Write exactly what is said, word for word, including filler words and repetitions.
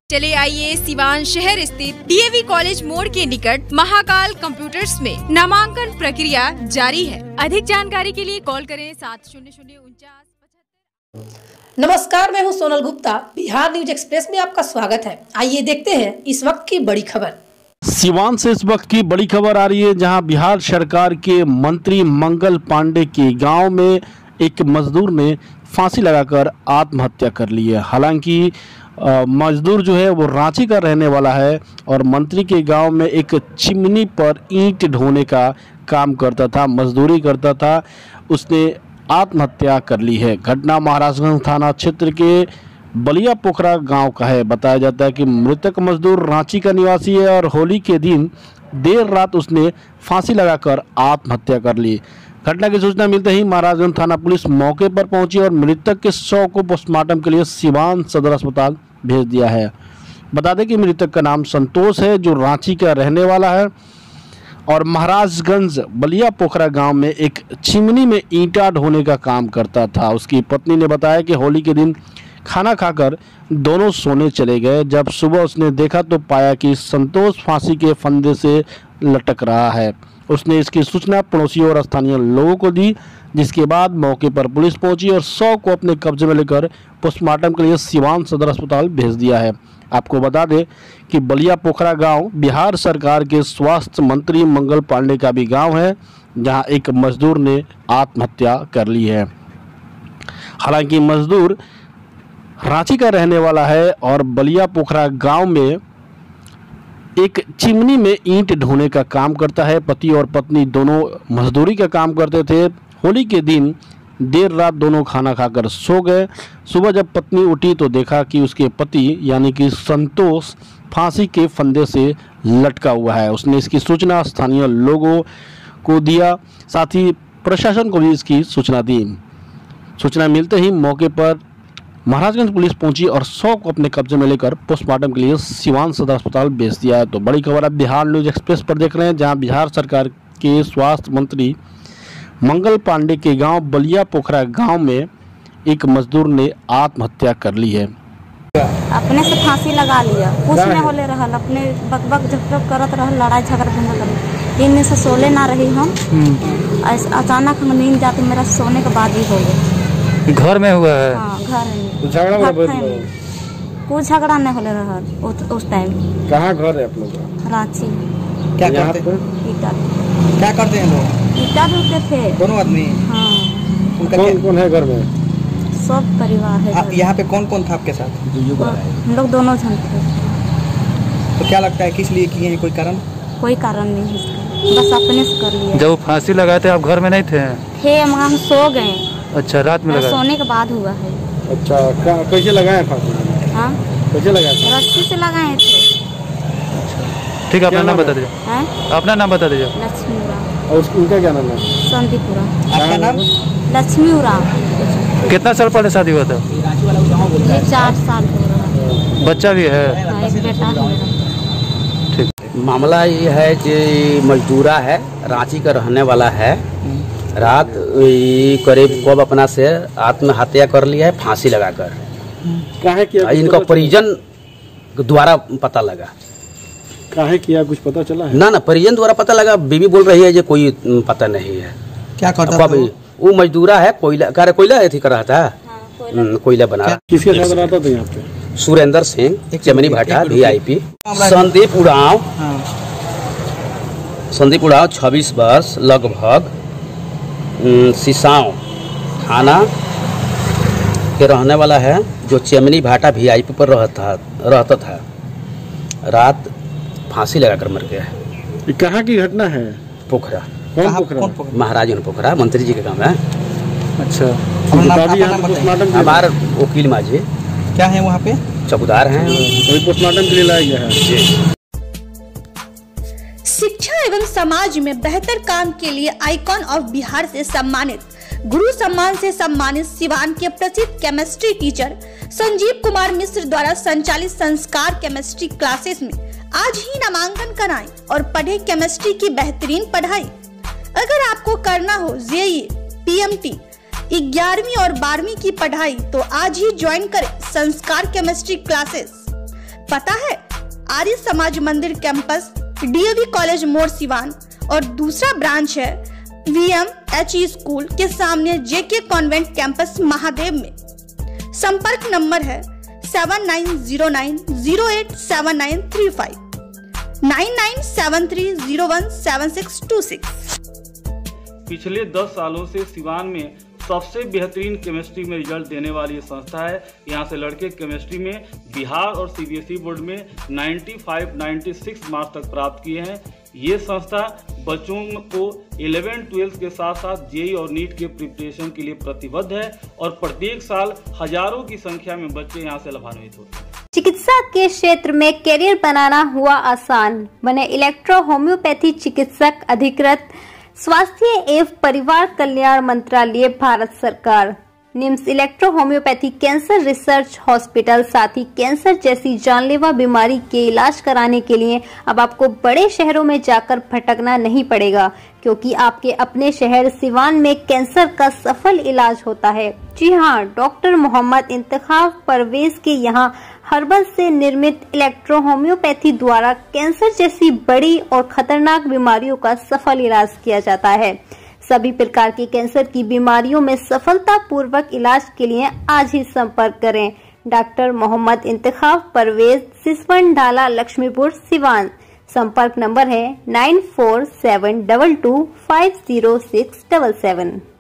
चले आइए सिवान शहर स्थित डीएवी कॉलेज मोड़ के निकट महाकाल कंप्यूटर्स में नामांकन प्रक्रिया जारी है। अधिक जानकारी के लिए कॉल करें सात शून्य शून्य उनचास पचहत्तर। नमस्कार, मैं हूं सोनल गुप्ता। बिहार न्यूज एक्सप्रेस में आपका स्वागत है। आइए देखते हैं इस वक्त की बड़ी खबर। सिवान से इस वक्त की बड़ी खबर आ रही है, जहां बिहार सरकार के मंत्री मंगल पांडे के गांव में एक मजदूर ने फांसी लगाकर आत्महत्या कर ली है। हालांकि मजदूर जो है वो रांची का रहने वाला है और मंत्री के गांव में एक चिमनी पर ईंट ढोने का काम करता था, मजदूरी करता था। उसने आत्महत्या कर ली है। घटना महाराजगंज थाना क्षेत्र के बलिया पोखरा गांव का है। बताया जाता है कि मृतक मजदूर रांची का निवासी है और होली के दिन देर रात उसने फांसी लगाकर आत्महत्या कर ली। घटना की सूचना मिलते ही महाराजगंज थाना पुलिस मौके पर पहुंची और मृतक के शव को पोस्टमार्टम के लिए सिवान सदर अस्पताल भेज दिया है। बता दें कि मृतक का नाम संतोष है, जो रांची का रहने वाला है और महाराजगंज बलिया पोखरा गांव में एक चिमनी में ईंटा ढोने का काम करता था। उसकी पत्नी ने बताया कि होली के दिन खाना खाकर दोनों सोने चले गए। जब सुबह उसने देखा तो पाया कि संतोष फांसी के फंदे से लटक रहा है। उसने इसकी सूचना पड़ोसियों और स्थानीय लोगों को दी, जिसके बाद मौके पर पुलिस पहुंची और शव को अपने कब्जे में लेकर पोस्टमार्टम के लिए सिवान सदर अस्पताल भेज दिया है। आपको बता दें कि बलिया पोखरा गांव बिहार सरकार के स्वास्थ्य मंत्री मंगल पांडे का भी गांव है, जहां एक मजदूर ने आत्महत्या कर ली है। हालांकि मजदूर रांची का रहने वाला है और बलिया पोखरा गांव में एक चिमनी में ईंट ढोने का काम करता है। पति और पत्नी दोनों मजदूरी का काम करते थे। होली के दिन देर रात दोनों खाना खाकर सो गए। सुबह जब पत्नी उठी तो देखा कि उसके पति यानी कि संतोष फांसी के फंदे से लटका हुआ है। उसने इसकी सूचना स्थानीय लोगों को दिया, साथ ही प्रशासन को भी इसकी सूचना दी। सूचना मिलते ही मौके पर महाराजगंज पुलिस पहुंची और शव को अपने कब्जे में लेकर पोस्टमार्टम के लिए सिवान सदर अस्पताल भेज दिया है। तो बड़ी खबर आप बिहार न्यूज एक्सप्रेस पर देख रहे हैं, जहां बिहार सरकार के स्वास्थ्य मंत्री मंगल पांडे के गांव बलिया पोखरा गांव में एक मजदूर ने आत्महत्या कर ली है। अपने से फांसी लगा लिया, कुछ नहीं होले रहल, अपने बकबक झकझक करत रहल, लड़ाई झगड़ा होने लगे। तीन दिन से सोले ना रही हम। अचानक हम नींद जाती, मेरा सोने के बाद ही हो गया। घर में हुआ है? हाँ, घर में। झगड़ा कुछ झगड़ा नहीं होले रहल उस टाइम। कहाँ घर है आप लोग का? रांची। क्या करते हैं? ईटा। क्या करते हैं लोग? ईटा ढोते थे दोनों आदमी। हाँ। उनका कौन कौन है घर में? सब परिवार है। आप यहाँ पे कौन कौन था आपके साथ? हम लोग दोनों जन थे। तो क्या लगता है किस लिए किए हैं? कोई कारण? कोई कारण नहीं है, बस अपने से कर लिया। जब फांसी लगाए थे आप घर में नहीं थे? थे, मगर हम सो गए। अच्छा, रात में लगाए? सोने के बाद हुआ है। अच्छा, कैसे लगाए फांसी? हाँ, कैसे लगाए? रस्सी से लगाए थे। ठीक है, अपना नाम बता दीजिए। अपना नाम बता दीजिए। लक्ष्मी उराव। और उनका क्या नाम है? संदीप उराव। आपका नाम? लक्ष्मी उराव। कितना साल पहले शादी हुआ था? ये चार साल हो रहा। बच्चा भी है? एक बेटा है। ठीक। मामला ये है कि मजदूरा है, रांची का रहने वाला है। रात करीब कब अपना से आत्महत्या कर लिया है फांसी लगाकर। काहे किया? इनका परिजन द्वारा पता लगा। काहे किया कुछ पता चला है? ना ना, परिजन द्वारा पता लगा। बीवी बोल रही है जो कोई पता नहीं है। क्या करता था वो? वो मजदूरा है, कोयला कार्य कोयला एथी कर रहा था। कोयला बना। किसके साथ रहता था यहाँ पे? सुरेंद्र सिंह, चमनी भाटा, V I P. Sandeep Oraon. Sandeep Oraon छब्बीस वर्ष लगभग, सिसाव थाना के रहने वाला है, जो चमनी भाटा वी आई पी पर रहता रहता था। रात फांसी लगाकर मर गया है। कहाँ की घटना है? पोखरा। कौन पोखरा? महाराजगंज पोखरा, मंत्री जी का काम है। अच्छा, हमारे वकील माझी क्या है वहाँ पे? चौकीदार हैं। पोस्टमार्टम के लिए लाया गया है। शिक्षा एवं समाज में बेहतर काम के लिए आइकॉन ऑफ बिहार से सम्मानित, गुरु सम्मान से सम्मानित सिवान के प्रसिद्ध केमिस्ट्री टीचर संजीव कुमार मिश्र द्वारा संचालित संस्कार केमिस्ट्री क्लासेस में आज ही नामांकन कराएं और पढ़े केमिस्ट्री की बेहतरीन पढ़ाई। अगर आपको करना हो जेईई, पीएमटी, ग्यारहवीं और बारहवीं की पढ़ाई तो आज ही ज्वाइन करें संस्कार केमिस्ट्री क्लासेस। पता है, आर्य समाज मंदिर कैंपस, डीएवी कॉलेज मोड़ सिवान, और दूसरा ब्रांच है वीएम एचई स्कूल के सामने जेके कॉन्वेंट कैंपस महादेव में। संपर्क नंबर है seven nine zero nine zero eight seven nine three five nine nine seven three zero one seven six two six. पिछले दस सालों से सिवान में सबसे बेहतरीन केमिस्ट्री में रिजल्ट देने वाली ये संस्था है। यहाँ से लड़के केमिस्ट्री में बिहार और सीबीएसई बोर्ड में पचानवे, छियानवे मार्क्स तक प्राप्त किए हैं। ये संस्था बच्चों को ग्यारहवीं बारहवीं के साथ साथ जेई और नीट के प्रिपरेशन के लिए प्रतिबद्ध है और प्रत्येक साल हजारों की संख्या में बच्चे यहाँ से लाभान्वित होते हैं। चिकित्सा के क्षेत्र में करियर बनाना हुआ आसान, बने इलेक्ट्रो होम्योपैथी चिकित्सक अधिकृत स्वास्थ्य एवं परिवार कल्याण मंत्रालय भारत सरकार। NIMS electro homeopathy cancer research hospital, साथ ही कैंसर जैसी जानलेवा बीमारी के इलाज कराने के लिए अब आपको बड़े शहरों में जाकर भटकना नहीं पड़ेगा, क्योंकि आपके अपने शहर सिवान में कैंसर का सफल इलाज होता है। जी हाँ, डॉक्टर मोहम्मद इंतखाब परवेज के यहाँ हर्बल से निर्मित इलेक्ट्रो होम्योपैथी द्वारा कैंसर जैसी बड़ी और खतरनाक बीमारियों का सफल इलाज किया जाता है। सभी प्रकार की कैंसर की बीमारियों में सफलता पूर्वक इलाज के लिए आज ही संपर्क करें। डॉक्टर मोहम्मद इंतखाब परवेज, सिसवन ढाला, लक्ष्मीपुर, सिवान। संपर्क नंबर है nine four seven two two five zero six seven seven.